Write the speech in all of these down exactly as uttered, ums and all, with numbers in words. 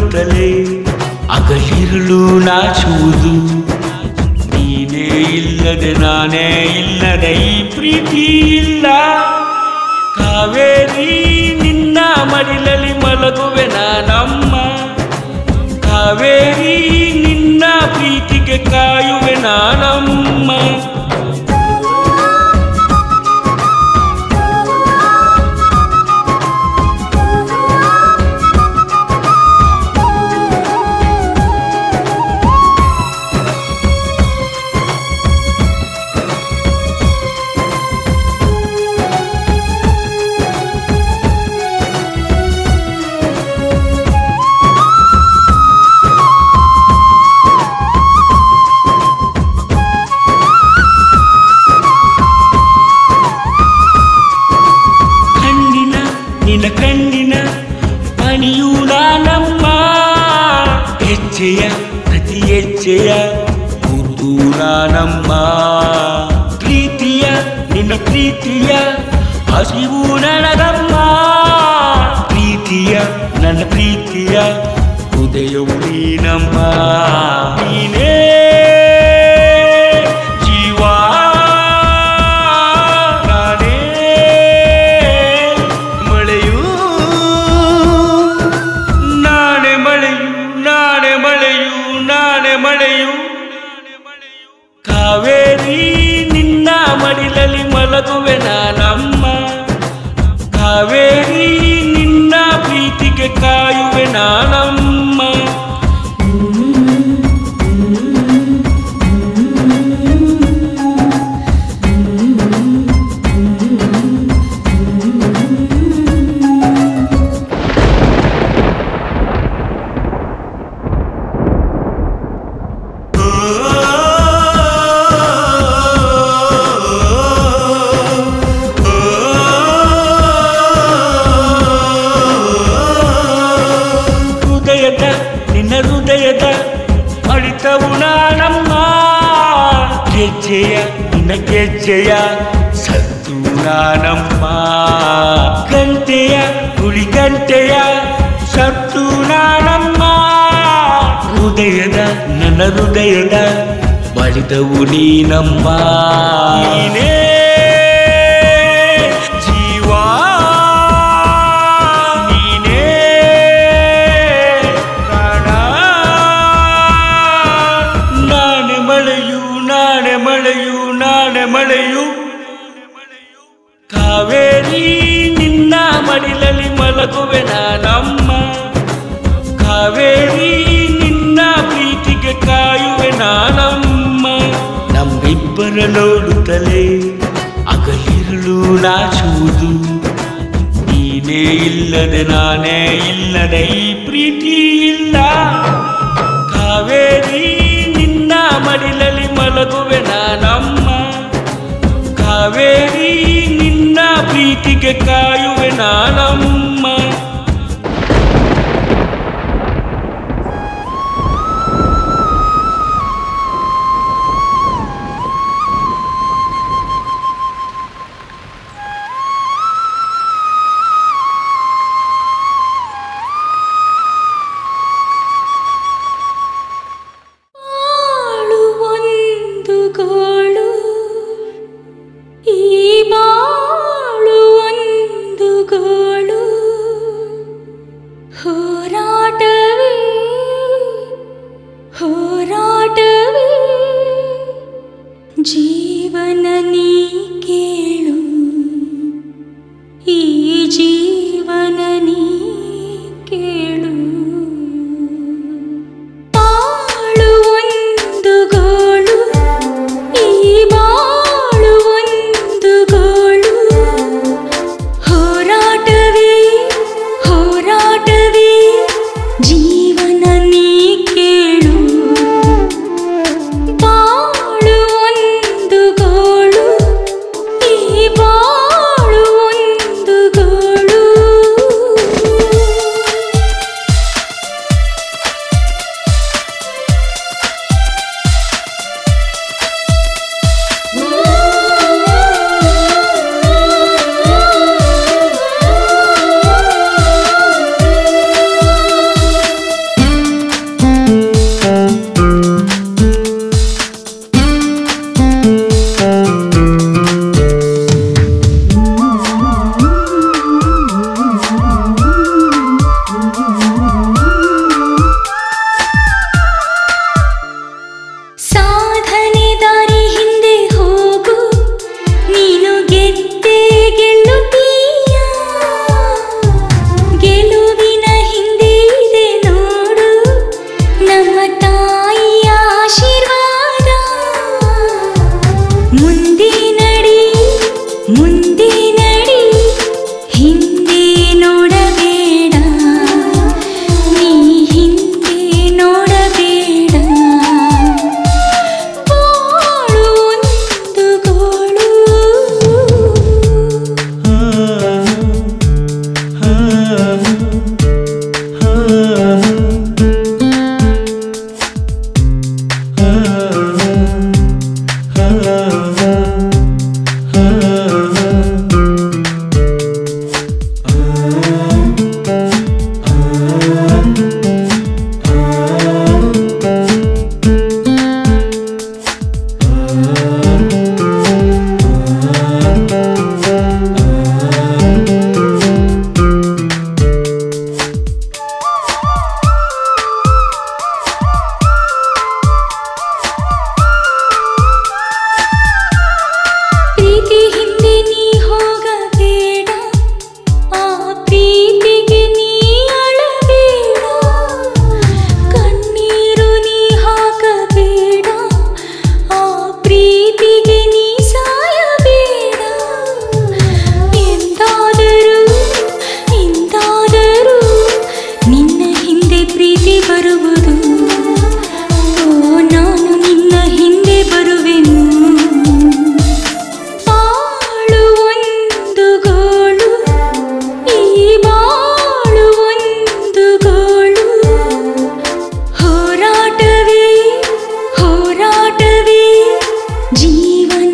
ನೋಡುತ್ತಲೇ ಅಗಲಿರಲು ನಾಚುವುದು ನೀನೇ ಇಲ್ಲದೆ ನಾನೇ ಇಲ್ಲದೆ ಈ ಪ್ರೀತಿ ಇಲ್ಲ ಕಾವೇರಿ ನಿನ್ನ ಮಡಿಲಲ್ಲಿ ಮಲಗುವೆ ನಾನಮ್ಮ ಕಾವೇರಿ ನಿನ್ನ ಪ್ರೀತಿಗೆ ಕಾಯುವೆ ನಾನಮ್ಮ ನಿನ್ನ ಕಣ್ಣಿನ ಮಣಿಯು ನಾನಮ್ಮ ಹೆಜ್ಜೆಯ ಪ್ರತಿ ಹೆಜ್ಜೆಯ ಗುರುತು ನಾನಮ್ಮ ಪ್ರೀತಿಯ ನಿನ್ನ ಪ್ರೀತಿಯ ಹಸಿವು ನನಗಮ್ಮ ಪ್ರೀತಿಯ ನನ್ನ ಪ್ರೀತಿಯ ಹೃದಯವು ನೀನಮ್ಮ ನೀನೇ ಕಾವೇರಿ ನಿನ್ನ ಮಡಿಲಲ್ಲಿ ಮಲಗುವೆ ನಾನಮ್ಮ ಕಾವೇರಿ ನಿನ್ನ ಪ್ರೀತಿಗೆ ಕಾಯುವೆ ನಾನಮ್ಮ ನಿನ್ನ ಹೃದಯದ ಅಳಿತವು ನಾನಮ್ಮ ಗೆಜ್ಜೆಯ ನಿನ್ನ ಗೆಜ್ಜೆಯ ಸತ್ತು ನಾನಮ್ಮ ಗಂಟೆಯ ಹುಳಿ ಗಂಟೆಯ ಸತ್ತು ನಾನಮ್ಮ ಹೃದಯದ ನನ್ನ ಹೃದಯದ ಬಳಿದವು ನೀನಮ್ಮ ನೀನೇ ಮಳೆಯು ಕಾವೇರಿ ನಿನ್ನ ಮಡಿಲಲ್ಲಿ ಮಲಗುವೆ ನಾನಮ್ಮ ಕಾವೇರಿ ನಿನ್ನ ಪ್ರೀತಿಗೆ ಕಾಯುವೆ ನಾನಮ್ಮ ನಮ್ಮಿಬ್ಬರ ನೋಡುತ್ತಲೇ ಅಗಲಿರಲು ನಾಚುವುದು ನೀನೇ ಇಲ್ಲದೆ ನಾನೇ ಇಲ್ಲದೆ ಈ ಪ್ರೀತಿ ಇಲ್ಲ ಕಾವೇರಿ ನಿನ್ನ ಮಡಿಲಲ್ಲಿ ಮಲಗುವೆ ನಾನಮ್ಮ ಕಾವೇರಿ ನಿನ್ನ ಪ್ರೀತಿಗೆ ಕಾಯುವೆ ನಾನಮ್ಮ जीवन नी केळु ई जीवन नी केळु बाळु ओंदु गोळु ई बाळु ओंदु गोळु होराटवे होराटवे जीवन नी केळु बाळु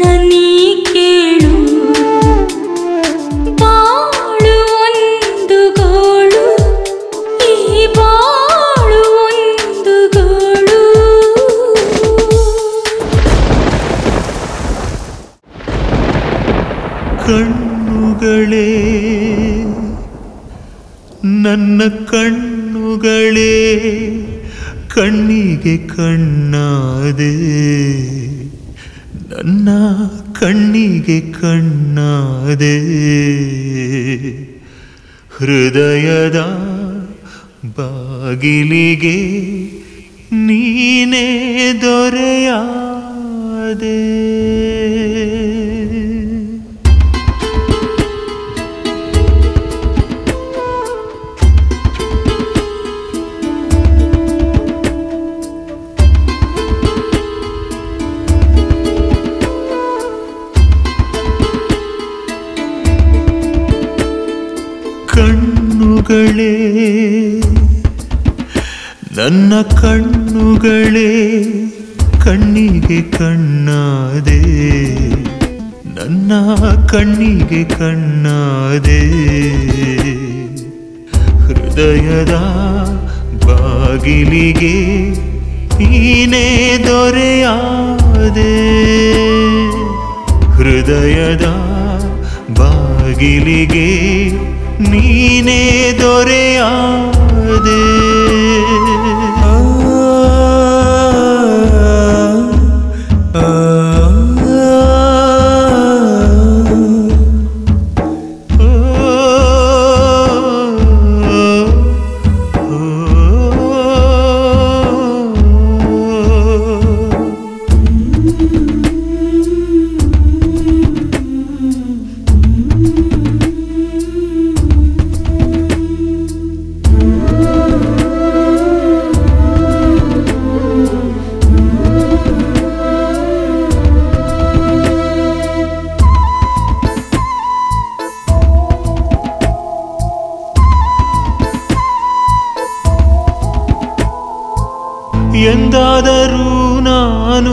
ನೀ ಕೇಳು ಬಾಳು ಒಂದು ಗೋಳು ಈ ಬಾಳು ಒಂದು ಗೋಳು. ಕಣ್ಣುಗಳೇ ನನ್ನ ಕಣ್ಣುಗಳೇ ಕಣ್ಣಿಗೆ ಕಣ್ಣಾದೆ ನನ್ನ ಕಣ್ಣಿಗೆ ಕಣ್ಣಾದೆ ಹೃದಯದ ಬಾಗಿಲಿಗೆ ನೀನೇ ದೊರೆಯಾದೆ. ಕಣ್ಣುಗಳೇ ನನ್ನ ಕಣ್ಣುಗಳೇ ಕಣ್ಣಿಗೆ ಕಣ್ಣಾದೆ ನನ್ನ ಕಣ್ಣಿಗೆ ಕಣ್ಣಾದೆ ಹೃದಯದ ಬಾಗಿಲಿಗೆ ನೀನೇ ದೊರೆಯಾದೆ ಹೃದಯದ ಬಾಗಿಲಿಗೆ ನೀನೇ ದೊರೆಯಾದೆ. ಎಂದಾದರೂ ನಾನು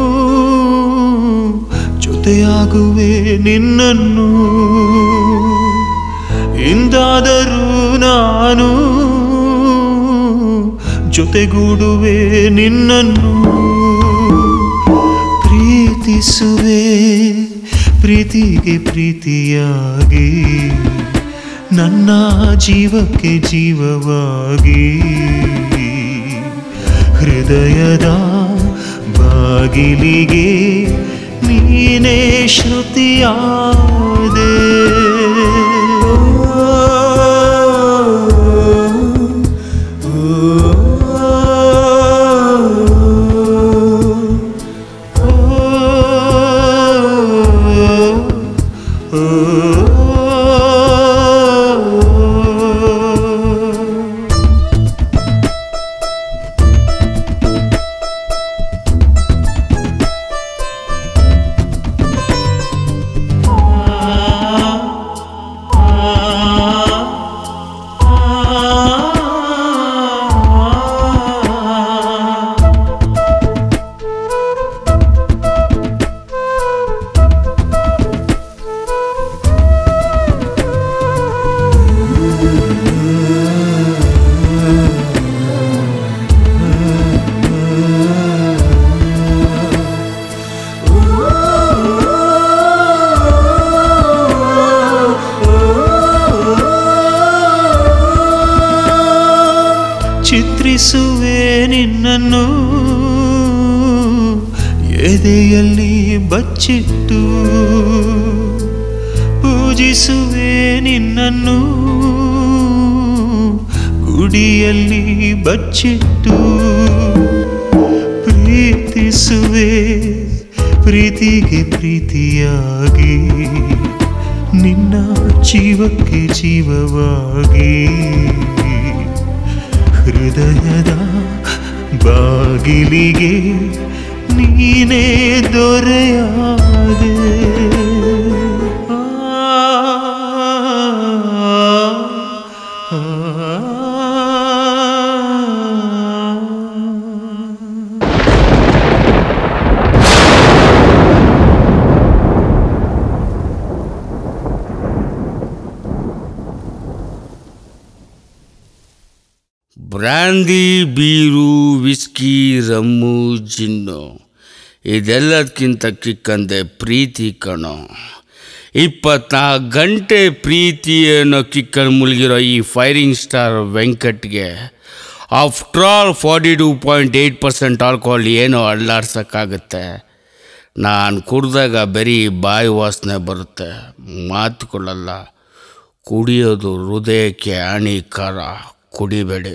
ಜೊತೆಯಾಗುವೆ ನಿನ್ನನ್ನು ಎಂದಾದರೂ ನಾನು ಜೊತೆಗೂಡುವೆ ನಿನ್ನನ್ನು ಪ್ರೀತಿಸುವೆ ಪ್ರೀತಿಗೆ ಪ್ರೀತಿಯಾಗಿ ನನ್ನ ಜೀವಕ್ಕೆ ಜೀವವಾಗಿ ಹೃದಯದ ಬಾಗಿಲಿಗೆ ನೀನೇ ಶ್ರುತಿಯಾದೆ. ಚಿತ್ರಿಸುವೆ ನಿನ್ನನ್ನು ಎದೆಯಲ್ಲಿ ಬಚ್ಚಿಟ್ಟು ಪೂಜಿಸುವೆ ನಿನ್ನನ್ನು ಗುಡಿಯಲ್ಲಿ ಬಚ್ಚಿಟ್ಟು ಪ್ರೀತಿಸುವೆ ಪ್ರೀತಿಗೆ ಪ್ರೀತಿಯಾಗಿ ನಿನ್ನ ಜೀವಕ್ಕೆ ಜೀವವಾಗಿ ಹೃದಯದ ಬಾಗಿಲಿಗೆ ನೀನೇ ದೊರೆಯಾದೆ. Brandy beer whisky rum gin ಇದೆಲ್ಲದಕ್ಕಿಂತ ಕಿಕ್ಕಂದೆ ಪ್ರೀತಿ ಕಣೋ. ಇಪ್ಪತ್ನಾಲ್ಕು ಗಂಟೆ ಪ್ರೀತಿ ಅನ್ನೋ ಕಿಕ್ಕನ್ನು ಮುಳುಗಿರೋ ಈ ಫೈರಿಂಗ್ ಸ್ಟಾರ್ ವೆಂಕಟ್ಗೆ after all forty two point eight percent alcohol ಏನೋ ಅಳ್ಳಾಡ್ಸೋಕ್ಕಾಗುತ್ತೆ. ನಾನು ಕುಡ್ದಾಗ ಬರೀ ಬಾಯಿ ವಾಸನೆ ಬರುತ್ತೆ, ಮಾತುಕೊಳ್ಳಲ್ಲ. ಕುಡಿಯೋದು ಹೃದಯಕ್ಕೆ ಹಾನಿಕಾರ, ಕುಡಿಬೇಡಿ.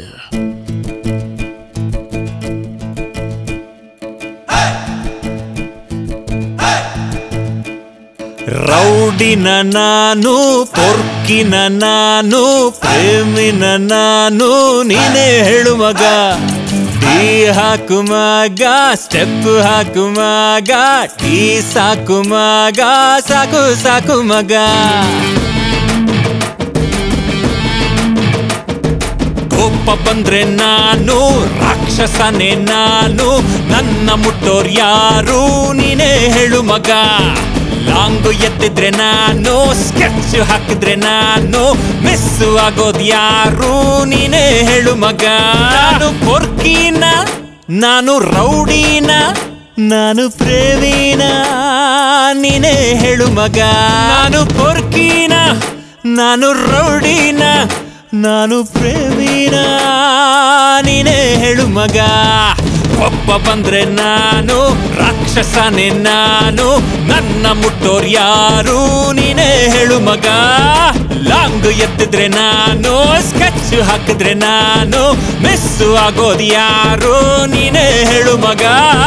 ರೌಡಿನ ನಾನು, ಪೊರ್ಕಿನ ನಾನು, ಪ್ರೇಮಿನ ನಾನು, ನೀನೇ ಹೇಳು ಮಗ. ಟೀ ಹಾಕು ಮಗ, ಸ್ಟೆಪ್ ಹಾಕು ಮಗ, ಟೀ ಸಾಕು ಮಗ, ಸಾಕು ಸಾಕು ಮಗ. ಕೋಪ ಬಂದ್ರೆ ನಾನು ರಾಕ್ಷಸನೇ ನಾನು, ನನ್ನ ಮುಟ್ಟೋರ್ ಯಾರು ನೀನೇ ಹೇಳು ಮಗ. ಲಾಂಗು ಎತ್ತಿದ್ರೆ ನಾನು, ಸ್ಕೆಚ್ ಹಾಕಿದ್ರೆ ನಾನು, ಮಿಸ್ ಆಗೋದ್ ಯಾರು ನೀನೇ ಹೇಳು ಮಗ. ನಾನು ಪೊರ್ಕಿನ, ನಾನು ರೌಡಿನ, ನಾನು ಪ್ರೇಮಿನ, ನೀನೇ ಹೇಳು ಮಗ. ನಾನು ಪೊರ್ಕಿನ, ನಾನು ರೌಡಿನ, ನಾನು ಪ್ರೇಮಿನ, ನೀನೇ ಹೇಳು ಮಗ. ಒಬ್ಬ ಬಂದ್ರೆ ನಾನು ರಾಕ್ಷಸನೇ ನಾನು, ನನ್ನ ಮುಟ್ಟೋರ್ ಯಾರು ನೀನೇ ಹೇಳು ಮಗ. ಲಾಂಗ್ ಎತ್ತಿದ್ರೆ ನಾನು, ಸ್ಕೆಚ್ ಹಾಕಿದ್ರೆ ನಾನು, ಮಿಸ್ ಆಗೋದ್ ಯಾರು ನೀನೇ ಹೇಳು ಮಗ.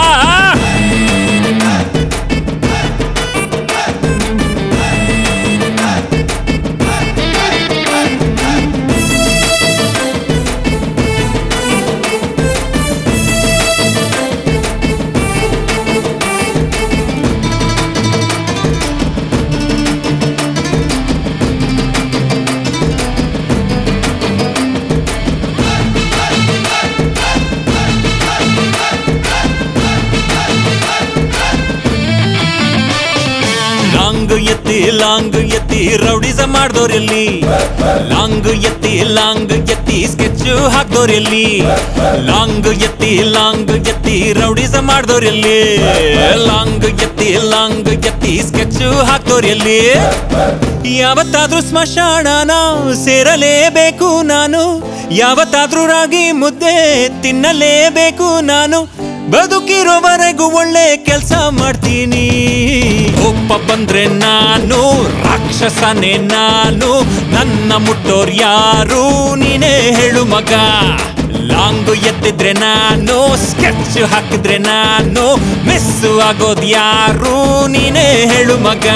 ಲಾಂಗು ಎತ್ತಿ ಲಾಂಗು ಎತ್ತಿ ರೌಡಿಸ ಮಾಡ್ದೋರೆಲ್ಲಿ, ಲಾಂಗು ಎತ್ತಿ ಲಾಂಗು ಎತ್ತಿ ಸ್ಕೆಚ್ ಹಾಕ್ದೋರೆಲ್ಲಿ, ಲಾಂಗು ಎತ್ತಿ ಲಾಂಗು ಎತ್ತಿ ರೌಡಿಸ ಮಾಡ್ದೋರೆಲ್ಲಿ, ಲಾಂಗು ಎತ್ತಿ ಲಾಂಗು ಎತ್ತಿ ಸ್ಕೆಚ್ ಹಾಕ್ದೋರೆಲ್ಲಿ. ಯಾವತ್ತಾದ್ರೂ ಸ್ಮಶಾನನ ಸೇರಲೇಬೇಕು ನಾನು, ಯಾವತ್ತಾದ್ರೂ ರಾಗಿ ಮುದ್ದೆ ತಿನ್ನಲೇಬೇಕು ನಾನು, ಬದುಕಿರೋವರೆಗೂ ಒಳ್ಳೆ ಕೆಲಸ ಮಾಡ್ತೀನಿ. ಒಬ್ಬ ಬಂದ್ರೆ ನಾನು ರಾಕ್ಷಸನೇ ನಾನು, ನನ್ನ ಮುಟ್ಟೋರ್ ಯಾರು ನೀನೇ ಹೇಳು ಮಗ. ಲಾಂಗು ಎತ್ತಿದ್ರೆ ನಾನು, ಸ್ಕೆಚ್ ಹಾಕಿದ್ರೆ ನಾನು, ಮಿಸ್ ಆಗೋದ್ ಯಾರು ನೀನೇ ಹೇಳು ಮಗ.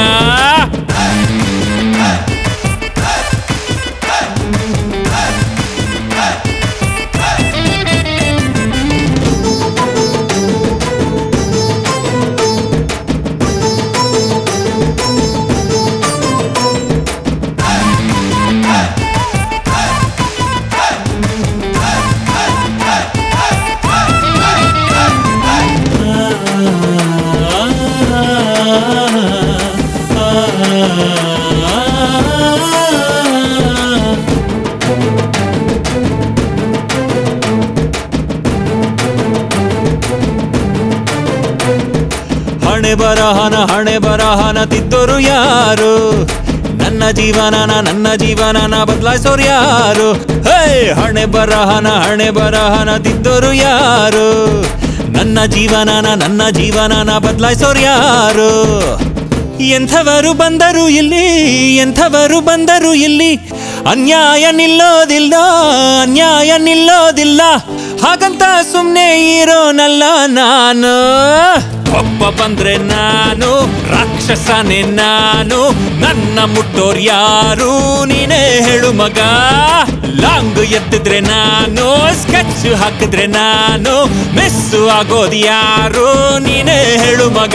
ಹಣೆ ಬರಹನ ಹಣೆ ಬರಹನ ತಿದ್ದೋರು ಯಾರು, ನನ್ನ ಜೀವನನ ನನ್ನ ಜೀವನನ ಬದಲಾಯಿಸೋರು ಯಾರು. ಹೇ ಹಣೆ ಬರಹನ ಹಣೆ ಬರಹನ ತಿದ್ದೋರು ಯಾರು, ನನ್ನ ಜೀವನನ ನನ್ನ ಜೀವನನ ಬದಲಾಯಿಸೋರು ಯಾರು. ಎಂಥವರು ಬಂದರು ಇಲ್ಲಿ, ಎಂಥವರು ಬಂದರು ಇಲ್ಲಿ, ಅನ್ಯಾಯ ನಿಲ್ಲೋದಿಲ್ಲ, ಅನ್ಯಾಯ ನಿಲ್ಲೋದಿಲ್ಲ, ಹಾಗಂತ ಸುಮ್ಮನೆ ಇರೋನಲ್ಲ ನಾನು. ಒಬ್ಬ ಬಂದ್ರೆ ನಾನು ರಾಕ್ಷಸನೇ ನಾನು, ನನ್ನ ಮುಟ್ಟೋರ್ ಯಾರು ನೀನೇ ಹೇಳು ಮಗ. ಲಾಂಗ್ ಎತ್ತಿದ್ರೆ ನಾನು, ಸ್ಕೆಚ್ ಹಾಕಿದ್ರೆ ನಾನು, ಮಿಸ್ ಆಗೋದ್ ಯಾರು ನೀನೇ ಹೇಳು ಮಗ.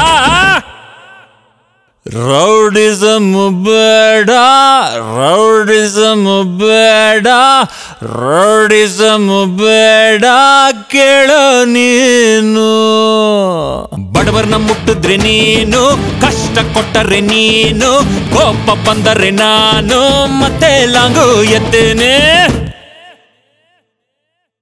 ರೌಡಿಸಮ್ ಬೇಡ, ರೌಡಿಸಮ್ ಬೇಡ, ರೌಡಿಸಮ್ ಬೇಡ ಕೇಳೋ ನೀನು. ಬಡವರನ್ನ ಮುಟ್ಟಿದ್ರೆ ನೀನು, ಕಷ್ಟ ಕೊಟ್ಟರೆ ನೀನು, ಕೋಪ ಬಂದರೆ ನಾನು ಮತ್ತೆ ಲಾಂಗು ಎತ್ತೇನೆ.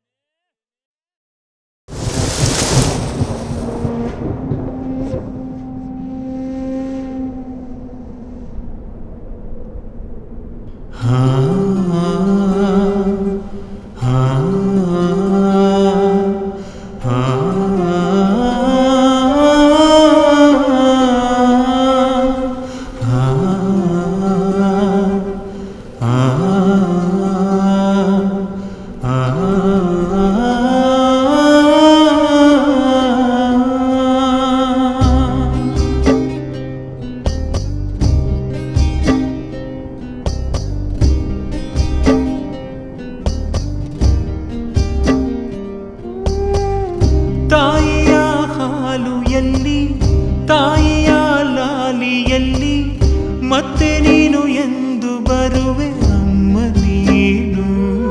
ಪ್ರೀತಿಯಲ್ಲಿ ಮತ್ತೆ ನೀನು ಎಂದು ಬರುವೆ ಅಮ್ಮ ನೀನು.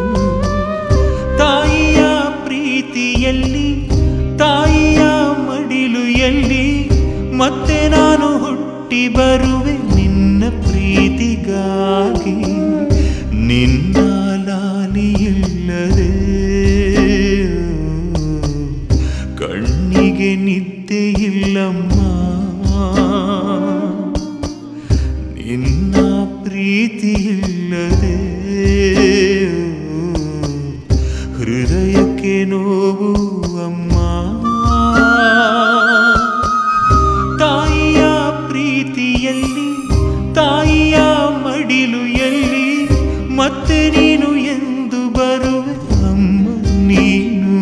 ತಾಯಿಯ ಪ್ರೀತಿಯಲ್ಲಿ ತಾಯಿಯ ಮಡಿಲು ಎಲ್ಲಿ ಮತ್ತೆ ನಾನು ಹುಟ್ಟಿ ಬರುವೆ ನಿನ್ನ ಪ್ರೀತಿಗಾಗಿ. ನಿನ್ನ ಲಾಲಿಯಿಲ್ಲದೆ ಕಣ್ಣಿಗೆ ನಿದ್ದೆ ಇಲ್ಲಮ್ಮ. ನಿನ್ನ ಪ್ರೀತಿಯಿಲ್ಲದೆ ಹೃದಯಕ್ಕೆ ನೋವು ಅಮ್ಮ. ತಾಯಿಯ ಪ್ರೀತಿಯಲ್ಲಿ ತಾಯಿಯ ಮಡಿಲು ಎಲ್ಲಿ ಮತ್ತೆ ನೀನು ಎಂದು ಬರುವೆ ಅಮ್ಮ ನೀನು.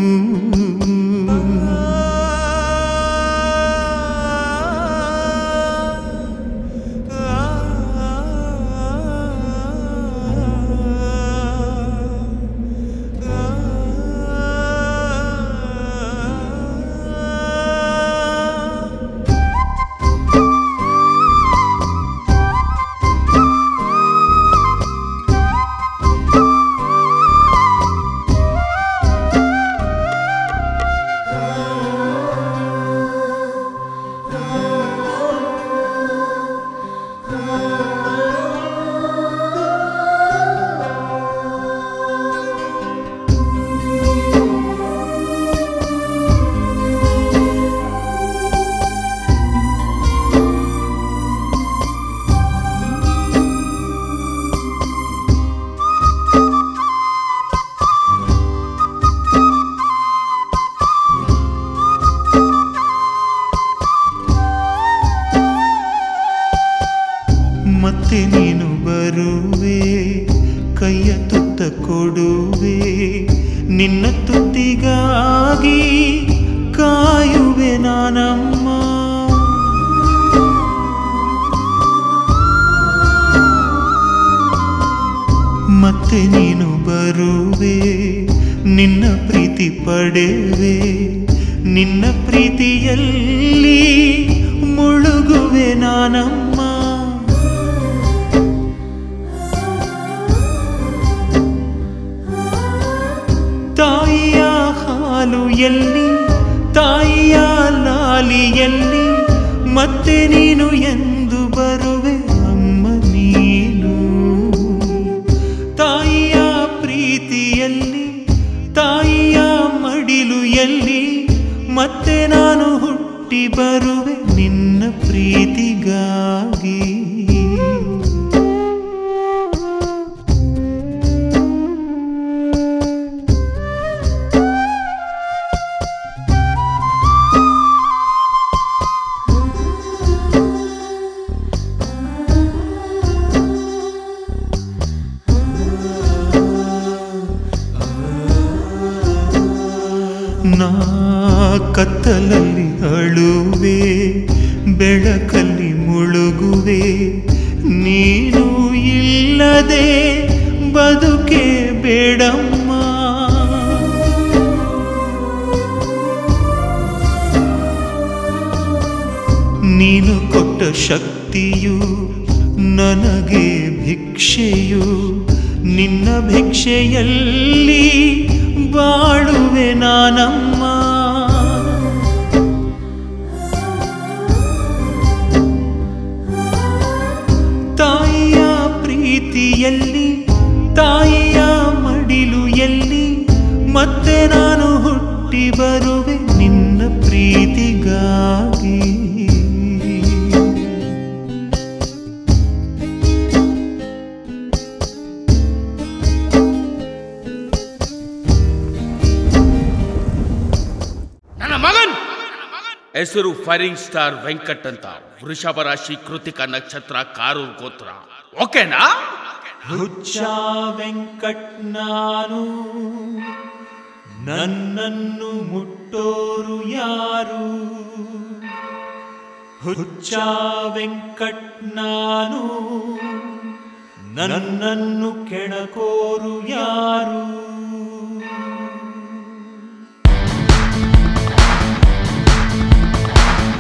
ಮತ್ತೆ ನೀನು ಬರುವೆ ಕೈಯ ತುತ್ತ ಕೊಡುವೆ ನಿನ್ನ ತುತ್ತಿಗಾಗಿ ಕಾಯುವೆ ನಾನಮ್ಮ. ಮತ್ತೆ ನೀನು ಬರುವೆ ನಿನ್ನ ಪ್ರೀತಿ ಪಡೆವೆ ನಿನ್ನ ಪ್ರೀತಿಯಲ್ಲಿ ಮುಳುಗುವೆ ನಾನಮ್ಮ. ತಾಯಿಯ ಹಾಲು ಎಲ್ಲಿ ತಾಯಿಯ ಲಾಲಿಯಲ್ಲಿ ಮತ್ತೆ ನೀನು ಎಂದು ಬರುವೆ ಅಮ್ಮ ನೀನು. ತಾಯಿಯ ಪ್ರೀತಿಯಲ್ಲಿ ತಾಯಿಯ ಮಡಿಲು ಎಲ್ಲಿ ಮತ್ತೆ ನಾನು ಹುಟ್ಟಿ ಬರುವೆ ನಿನ್ನ ಪ್ರೀತಿಗಾಗಿ. ನಾ ಕತ್ತಲಲ್ಲಿ ಅಳುವೆ ಬೆಳಕಲ್ಲಿ ಮುಳುಗುವೆ ನೀನು ಇಲ್ಲದೆ ಬದುಕೆ ಬೇಡಮ್ಮ. ನೀನು ಕೊಟ್ಟ ಶಕ್ತಿಯು ನನಗೆ ಭಿಕ್ಷೆಯು ನಿನ್ನ ಭಿಕ್ಷೆಯಲ್ಲಿ ಬಾಳುವೆ ನಾನಮ್ಮ. ತಾಯಿಯ ಪ್ರೀತಿಯಲ್ಲಿ ತಾಯಿಯ ಮಡಿಲು ಎಲ್ಲಿ ಮತ್ತೆ ನಾನು ಹುಟ್ಟಿ ಬರುವೆ ನಿನ್ನ ಪ್ರೀತಿಗಾಗಿ. ಹೆಸರು ಫೈರಿಂಗ್ ಸ್ಟಾರ್ ವೆಂಕಟ್ ಅಂತ, ವೃಷಭ ರಾಶಿ, ಕೃತಿಕ ನಕ್ಷತ್ರ, ಕಾರೂರ್ ಗೋತ್ರ. ಓಕೆನಾ? ಹುಚ್ಚ ವೆಂಕಟ್ ನಾನು, ನನ್ನನ್ನು ಮುಟ್ಟೋರು ಯಾರು? ಹುಚ್ಚ ವೆಂಕಟ್ ನಾನು, ನನ್ನನ್ನು ಕೆಣಕೋರು ಯಾರು?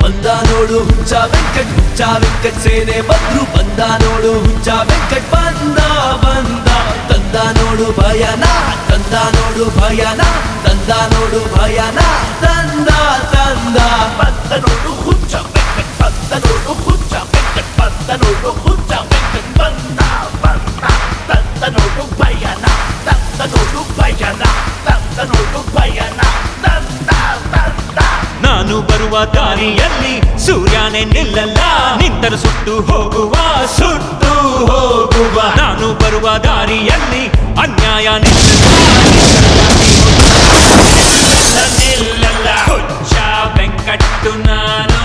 ಬಂದ ನೋಡು ಹುಚ್ಚ ವೆಂಕಟ್ ಹುಚ್ಚ ವೆಂಕಟ್ ಸೇನೆ ಬಂದ್ರು ಬಂದ ನೋಡು ಹುಚ್ಚ ವೆಂಕಟ್ ಬಂದ ಬಂದ ತಂದ ನೋಡು ಭಯನ ತಂದ ನೋಡು ಭಯನ ತಂದ ನೋಡು ಭಯನ ತಂದ ತಂದ ಬಂದ ನೋಡು ಹುಚ್ಚ ವೆಂಕಟ್ ಬಂದ ನೋಡು ಹುಚ್ಚ ವೆಂಕಟ್ ಬಂದ ನೋಡು ಹುಚ್ಚ ವೆಂಕಟ್ ಬಂದ ಬಂದ ತಂದ ನೋಡು ಭಯನ ತಂದ ನೋಡು ಭಯನ ತಂದ ನೋಡು ಭಯನ ತಂದ ತಂದ ನಾನು ಬರುವ ದಾರಿಯಲ್ಲಿ ಸೂರ್ಯನೇ ನಿಲ್ಲಲ್ಲ ನಿಂತರು ಸುಟ್ಟು ಹೋಗುವ ಸುಟ್ಟು ಹೋಗುವ ನಾನು ಬರುವ ದಾರಿಯಲ್ಲಿ ಅನ್ಯಾಯ ನಿಲ್ಲಲ್ಲ ಹುಚ್ಚ ವೆಂಕಟ್ಟು ನಾನು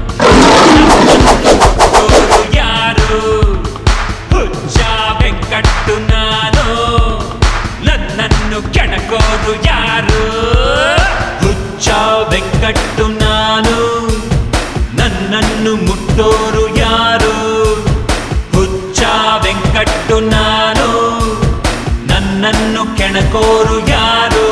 ಯಾರು ಹುಚ್ಚ ವೆಂಕಟ್ಟು ನಾನು ನನ್ನನ್ನು ಕೆಣಕೋರು ಯಾರು ಹುಚ್ಚ ವೆಂಕಟ್ಟು ನಾನು ನನ್ನನ್ನು ಮುಟ್ಟೋರು ಯಾರು ಹುಚ್ಚ ವೆಂಕಟ್ಟು ನಾನು ನನ್ನನ್ನು ಕೆಣಕೋರು ಯಾರು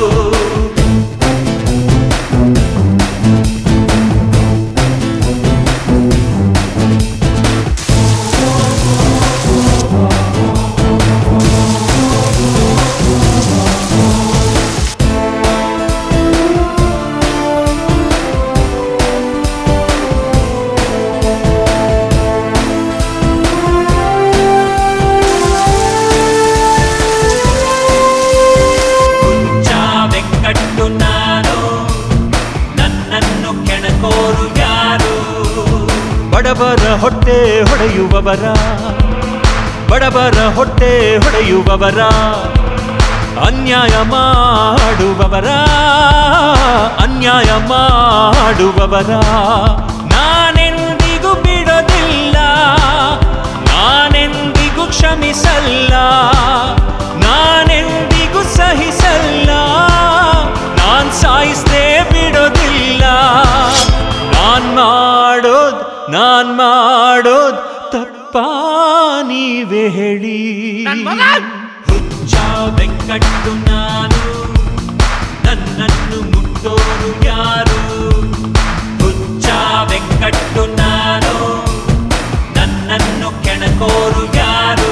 ಬಡವರ ಹೊಟ್ಟೆ ಹೊಡೆಯುವವರ ಬಡವರ ಹೊಟ್ಟೆ ಹೊಡೆಯುವವರ ಅನ್ಯಾಯ ಮಾಡುವವರ ಅನ್ಯಾಯ ಮಾಡುವವರ ನಾನೆಂದಿಗೂ ಬಿಡೋದಿಲ್ಲ ನಾನೆಂದಿಗೂ ಕ್ಷಮಿಸಲ್ಲ ನಾನೆಂದಿಗೂ ಸಹಿಸಲ್ಲ ನಾನ್ ಸಾಯಿಸದೆ ಬಿಡೋದಿಲ್ಲ ನಾನ್ ಮಾಡೋದ್ ನಾನ್ ಮಾಡೋದ್ ತಪ್ಪ ನೀವೇ ಹೇಳಿ ಹುಚ್ಚ ವೆಂಕಟ್ಟು ನಾನು ನನ್ನನ್ನು ಮುಟ್ಟೋರು ಯಾರು ಹುಚ್ಚ ವೆಂಕಟ್ಟು ನಾನು ನನ್ನನ್ನು ಕೆಣಕೋರು ಯಾರು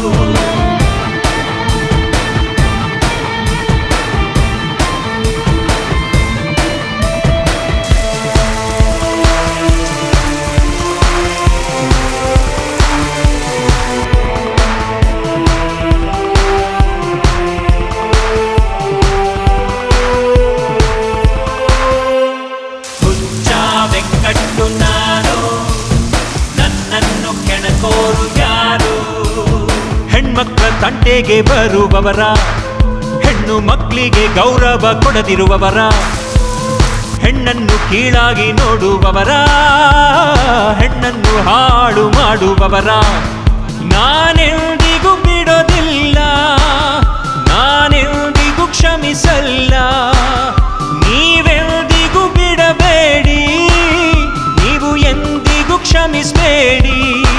ಹೆಣ್ಮಕ್ಳ ತಂಟೆಗೆ ಬರುವವರ ಹೆಣ್ಣು ಮಕ್ಕಳಿಗೆ ಗೌರವ ಕೊಡದಿರುವವರ ಹೆಣ್ಣನ್ನು ಕೀಳಾಗಿ ನೋಡುವವರ ಹೆಣ್ಣನ್ನು ಹಾಳು ಮಾಡುವವರ ನಾನೆಂದಿಗೂ ಬಿಡೋದಿಲ್ಲ ನಾನೆಂದಿಗೂ ಕ್ಷಮಿಸಲ್ಲ ನೀವೆಂದಿಗೂ ಬಿಡಬೇಡಿ ನೀವು ಎಂದಿಗೂ ಕ್ಷಮಿಸಬೇಡಿ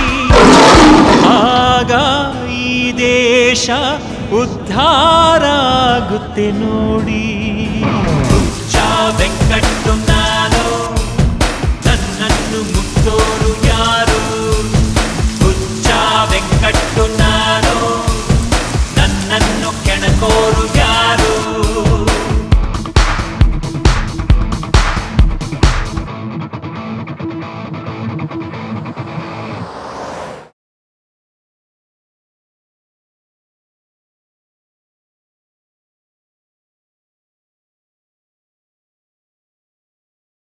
ಆಗ ಈ ದೇಶ ಉದ್ಧಾರ ಆಗುತ್ತೆ ನೋಡಿ ಹುಚ್ಚ ವೆಂಕಟ್ಟು ನಾನು ನನ್ನನ್ನು ಮುಟ್ಟೋರು ಯಾರು